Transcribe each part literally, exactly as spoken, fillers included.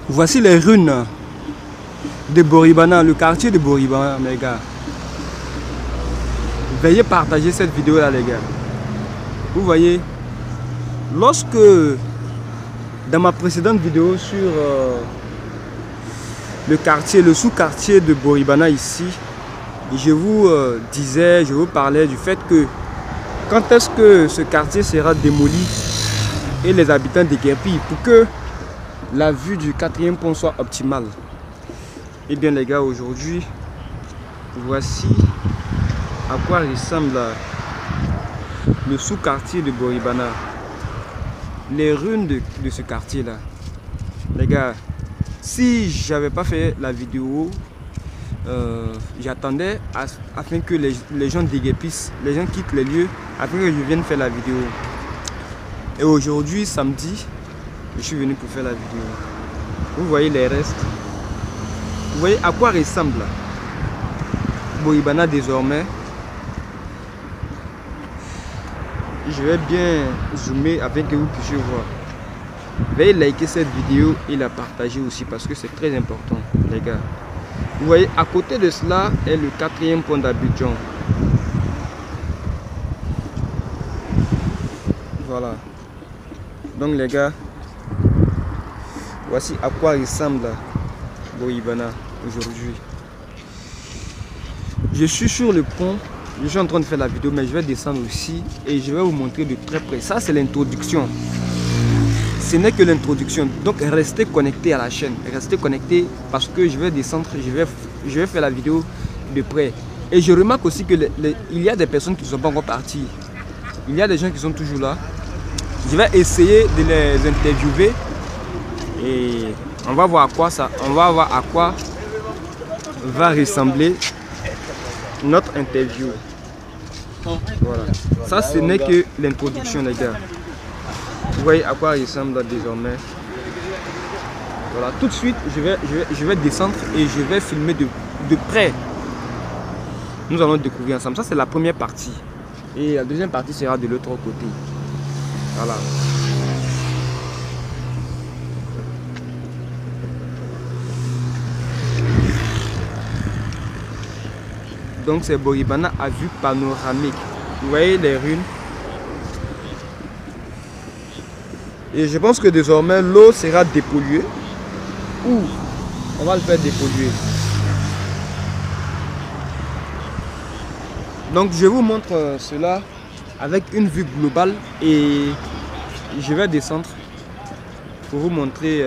Voici les ruines de Boribana, le quartier de Boribana, mes gars. Veuillez partager cette vidéo là, les gars. Vous voyez, lorsque dans ma précédente vidéo sur euh, le quartier, le sous-quartier de Boribana ici, je vous euh, disais, je vous parlais du fait que quand est-ce que ce quartier sera démoli et les habitants déguerpis pour que la vue du quatrième pont soit optimale. Et bien les gars, aujourd'hui, voici à quoi ressemble le sous-quartier de Boribana. Les ruines de, de ce quartier là. Les gars, si j'avais pas fait la vidéo, euh, j'attendais afin que les, les gens déguerpissent, les gens quittent les lieux afin que je vienne faire la vidéo. Et aujourd'hui, samedi, je suis venu pour faire la vidéo. Vous voyez les restes. Vous voyez à quoi ressemble Boribana désormais. Je vais bien zoomer afin que vous puissiez voir. Veuillez liker cette vidéo et la partager aussi parce que c'est très important, les gars. Vous voyez, à côté de cela est le quatrième pont d'Abidjan. Voilà. Donc les gars, voici à quoi ressemble Boribana aujourd'hui. Je suis sur le pont, je suis en train de faire la vidéo, mais je vais descendre aussi et je vais vous montrer de très près. Ça c'est l'introduction. Ce n'est que l'introduction. Donc restez connectés à la chaîne, restez connectés parce que je vais descendre, je vais, je vais faire la vidéo de près. Et je remarque aussi que les, les, il y a des personnes qui ne sont pas encore parties. Il y a des gens qui sont toujours là. Je vais essayer de les interviewer et on va voir à quoi ça, on va voir à quoi va ressembler notre interview. Voilà. Ça, ce n'est que l'introduction, les gars. Vous voyez à quoi il ressemble là, désormais. Voilà. Tout de suite, je vais, je vais, je vais descendre et je vais filmer de, de près. Nous allons découvrir ensemble. Ça, c'est la première partie. Et la deuxième partie sera de l'autre côté. Voilà. Donc c'est Boribana à vue panoramique. Vous voyez les ruines. Et je pense que désormais l'eau sera dépolluée. Ou on va le faire dépolluer. Donc je vous montre cela avec une vue globale et je vais descendre pour vous montrer.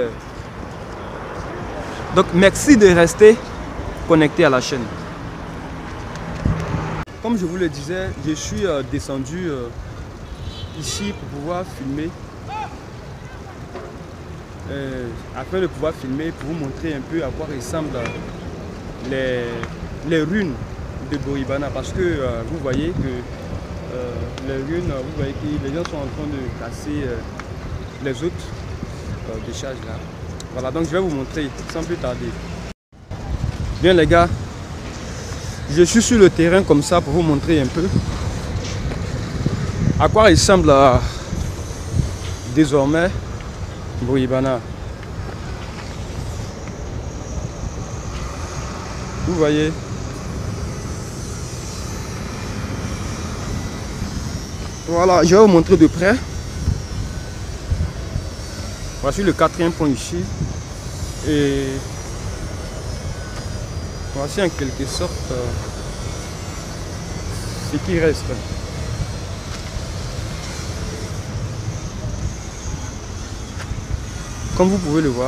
Donc merci de rester connecté à la chaîne. Comme je vous le disais, je suis euh, descendu euh, ici pour pouvoir filmer. Euh, afin de pouvoir filmer, pour vous montrer un peu à quoi ressemblent les, les ruines de Boribana. Parce que euh, vous voyez que euh, les ruines, vous voyez que les gens sont en train de casser euh, les autres euh, décharges là. Voilà, donc je vais vous montrer sans plus tarder. Bien les gars. Je suis sur le terrain comme ça pour vous montrer un peu à quoi ressemble euh, désormais Boribana. Vous voyez. Voilà, je vais vous montrer de près. Voici le quatrième pont ici. Et voici en quelque sorte euh, ce qui reste. Comme vous pouvez le voir.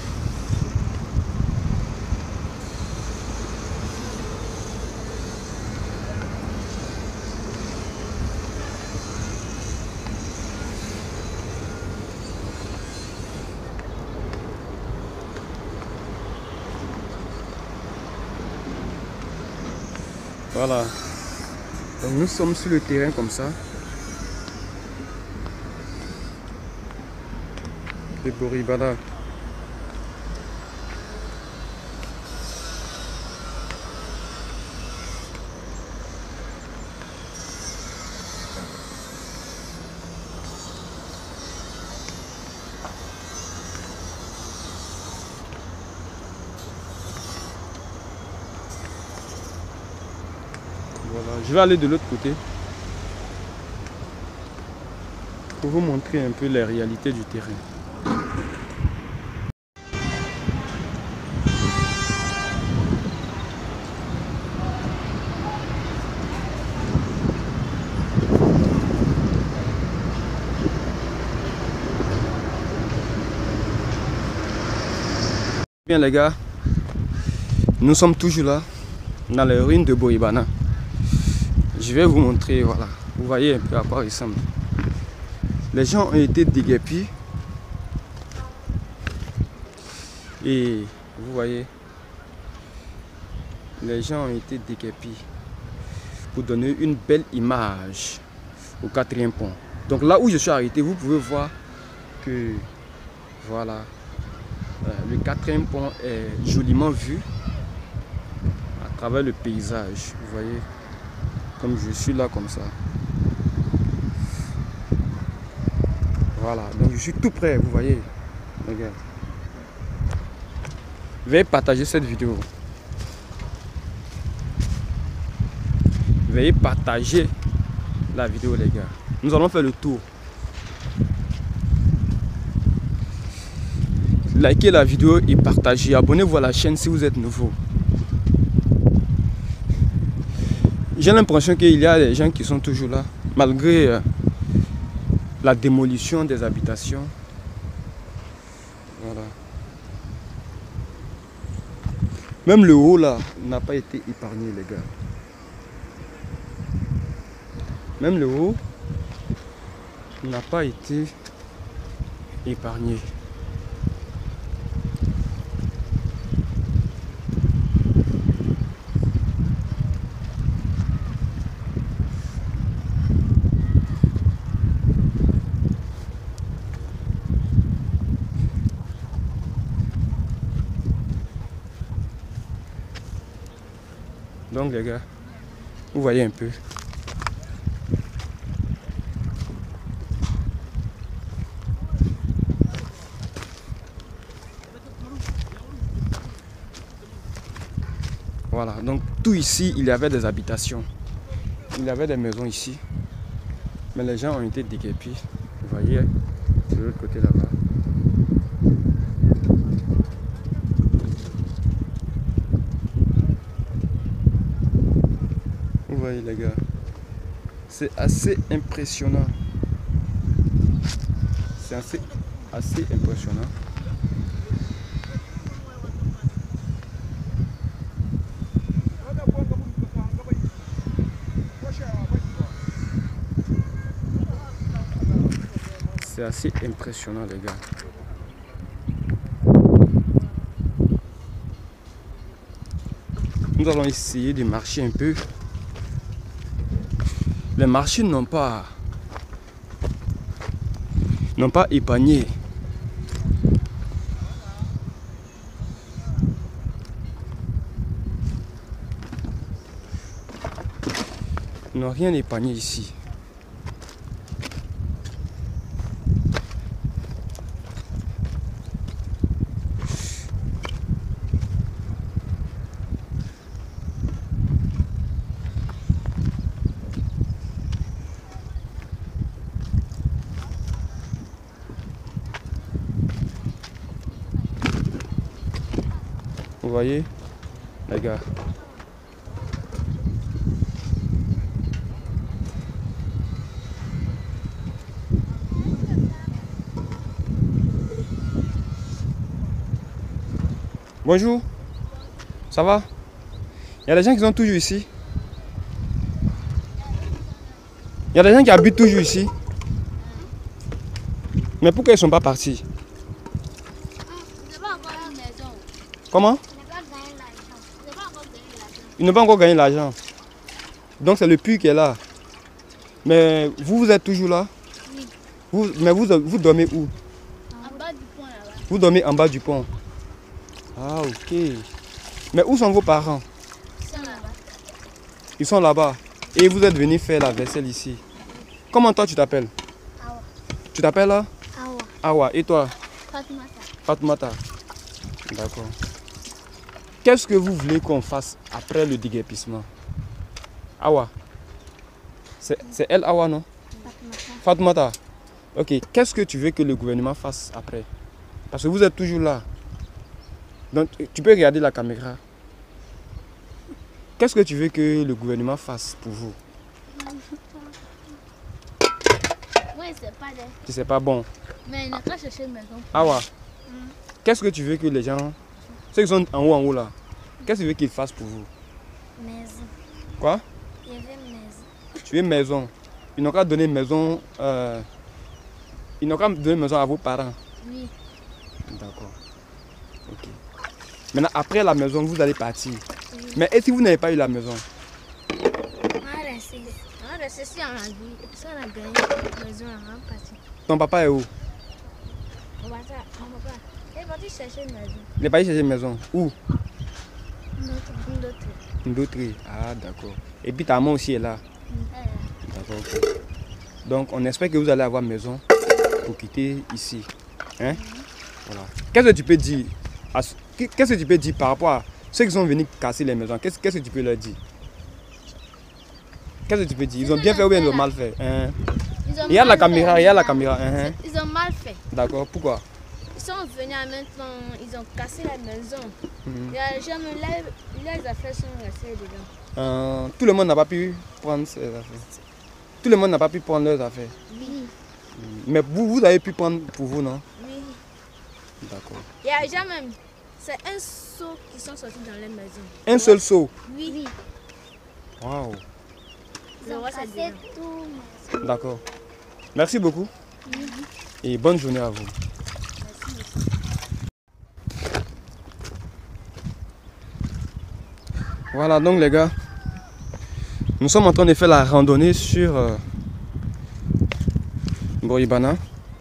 Voilà. Donc nous sommes sur le terrain comme ça. De Boribana. Voilà, je vais aller de l'autre côté pour vous montrer un peu les réalités du terrain. Bien les gars, nous sommes toujours là dans les ruines de Boïbana. Je vais vous montrer, voilà, vous voyez un peu à quoi il ressemble. Les gens ont été déguerpis et vous voyez, les gens ont été déguerpis pour donner une belle image au quatrième pont. Donc là où je suis arrêté, vous pouvez voir que voilà. Le quatrième pont est joliment vu à travers le paysage. Vous voyez, comme je suis là comme ça. Voilà, donc je suis tout près, vous voyez. Regarde. Veuillez partager cette vidéo. Veuillez partager la vidéo, les gars. Nous allons faire le tour. Likez la vidéo et partagez. Abonnez-vous à la chaîne si vous êtes nouveau. J'ai l'impression qu'il y a des gens qui sont toujours là, malgré euh, la démolition des habitations. Voilà. Même le haut là n'a pas été épargné, les gars. Même le haut n'a pas été épargné. Donc les gars, vous voyez un peu. Voilà, donc tout ici, il y avait des habitations. Il y avait des maisons ici. Mais les gens ont été déguerpis. Vous voyez, de l'autre côté là-bas. Vous voyez les gars, c'est assez impressionnant. C'est assez, assez impressionnant. C'est assez impressionnant les gars. Nous allons essayer de marcher un peu. Les machines n'ont pas n'ont pas épargné. Ils n'ont rien épargné ici. Vous voyez, les gars. Bonjour. Ça va? Il y a des gens qui sont toujours ici. Il y a des gens qui habitent toujours ici. Mais pourquoi ils ne sont pas partis? Comment? Ils n'ont pas encore gagné l'argent. Donc c'est le puits qui est là. Mais vous, vous êtes toujours là? Oui. Vous, mais vous, vous dormez où? En bas du pont là-bas. Vous dormez en bas du pont? Ah ok. Mais où sont vos parents? Ils sont là-bas. Ils sont là-bas. Et vous êtes venu faire la vaisselle ici. Comment toi tu t'appelles? Awa. Tu t'appelles là? Awa. Awa. Et toi? Fatoumata. Fatoumata. D'accord. Qu'est-ce que vous voulez qu'on fasse après le déguerpissement? Awa. C'est elle Awa, non? Fatoumata. Ok, qu'est-ce que tu veux que le gouvernement fasse après? Parce que vous êtes toujours là. Donc, tu peux regarder la caméra. Qu'est-ce que tu veux que le gouvernement fasse pour vous? Oui, c'est pas des... C'est pas bon. Mais il n'a qu'à chercher une maison. Awa. Mm. Qu'est-ce que tu veux que les gens, ceux qui sont en haut, en haut là, qu'est-ce que tu veux qu'ils fassent pour vous? Maison. Quoi? Il y avait une maison. Tu veux une maison? Ils n'ont qu'à donner une maison. Euh, ils n'ont qu'à donner une maison à vos parents. Oui. D'accord. Ok. Maintenant, après la maison, vous allez partir. Oui. Mais et si vous n'avez pas eu la maison? On va rester. On va rester si on a gagné. Si on a gagné la maison, on va partir. Ton papa est où? Mon papa, mon papa, il est parti chercher une maison. Il est parti chercher une maison? Où? Une d'autre. Une d'autre. Ah, d'accord. Et puis ta maman aussi est là? Oui. D'accord. Okay. Donc, on espère que vous allez avoir maison pour quitter ici. Hein? Mm-hmm. Voilà. Qu'est-ce que tu peux dire? Qu'est-ce que tu peux dire par rapport à ceux qui sont venus casser les maisons? Qu'est-ce que tu peux leur dire? Qu'est-ce que tu peux dire? Ils ont bien fait ou bien ils ont mal fait? Hein? Il y a la caméra, il y a la caméra. Hein? Ils ont mal fait. D'accord, pourquoi? Ils sont venus en même temps, ils ont cassé la maison. Mm-hmm. Les gens, les affaires sont restées dedans. Euh, tout le monde n'a pas pu prendre ses affaires. Tout le monde n'a pas pu prendre leurs affaires. Oui. Mais vous, vous avez pu prendre pour vous, non? Oui. D'accord. Il y a déjà même, c'est un seau qui sont sortis dans les maisons. Un seul seau? Oui. Waouh. Ils ont cassé tout. D'accord. Merci beaucoup. Oui. Et bonne journée à vous. Merci. Voilà donc les gars, nous sommes en train de faire la randonnée sur euh, Bourguiba.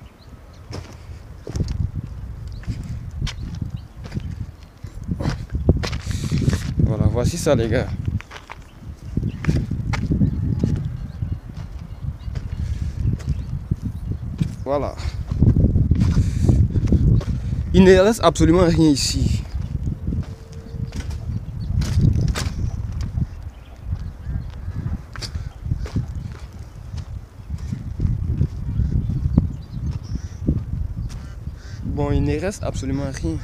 Voilà, voici ça les gars. Voilà. Il ne reste absolument rien ici. Bon, il ne reste absolument rien.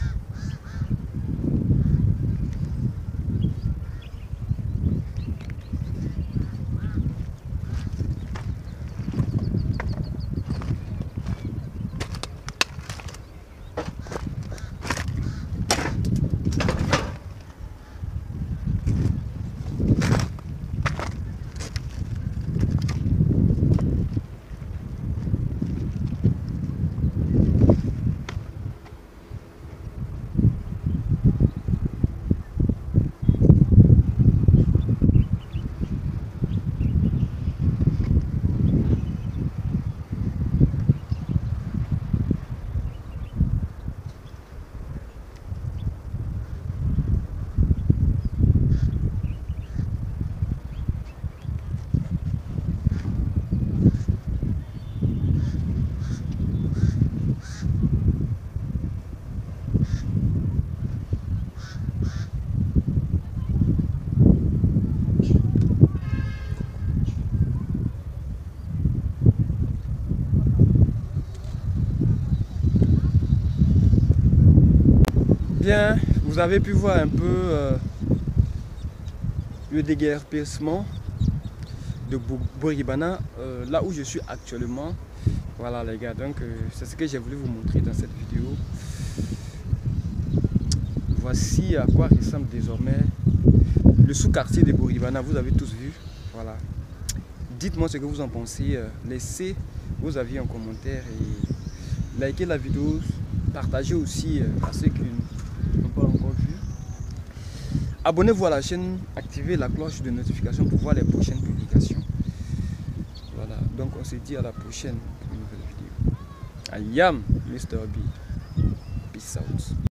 Bien, vous avez pu voir un peu euh, le déguerpissement de Bourguiba, euh, là où je suis actuellement. Voilà les gars, donc euh, c'est ce que j'ai voulu vous montrer dans cette vidéo. Voici à quoi ressemble désormais le sous-quartier de Bourguiba, vous avez tous vu. Voilà. Dites-moi ce que vous en pensez, euh, laissez vos avis en commentaire et likez la vidéo, partagez aussi euh, à ceux qui n'ont pas encore vu. Abonnez-vous à la chaîne, activez la cloche de notification pour voir les prochaines publications. Voilà, donc on se dit à la prochaine pour une nouvelle vidéo. I am mister B. Peace out.